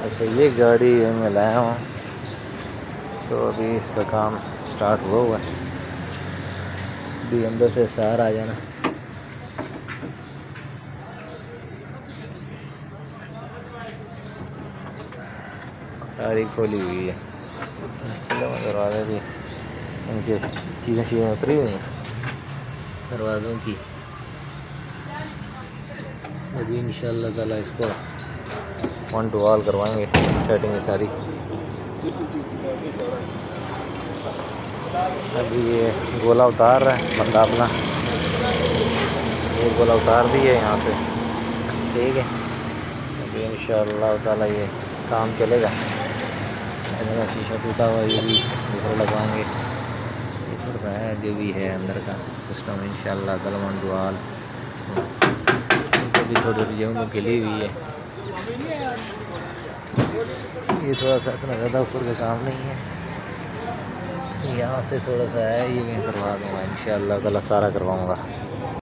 अच्छा, ये गाड़ी मैं लाया हूँ, तो अभी इसका काम स्टार्ट हुआ है। अभी अंदर से सार आ जाना। सारी खोली हुई है, दरवाजे भी इनके चीज़ें उतरी हुई हैं दरवाज़ों की। अभी इंशाल्लाह ताला इसको वन टू ऑल करवाएंगे, सेटिंग सारी। अभी ये गोला उतार रहा है बंदा अपना, ये गोला उतार दिए यहाँ से, ठीक है। अभी इंशाल्लाह ताला ये काम चलेगा। ऐसा शीशा टूटा हुआ ये भी दूसरा लगवाएंगे। ये थोड़ा सा है जो भी है अंदर का सिस्टम, इंशाल्लाह ताला वन टू ऑल। अभी थोड़ी थोड़ी जगह में गिली हुई है। ये थोड़ा सा इतना ज़्यादा ऊपर का काम नहीं है, यहाँ से थोड़ा सा है, ये मैं करवा दूँगा इंशाअल्लाह ताला, सारा करवाऊँगा।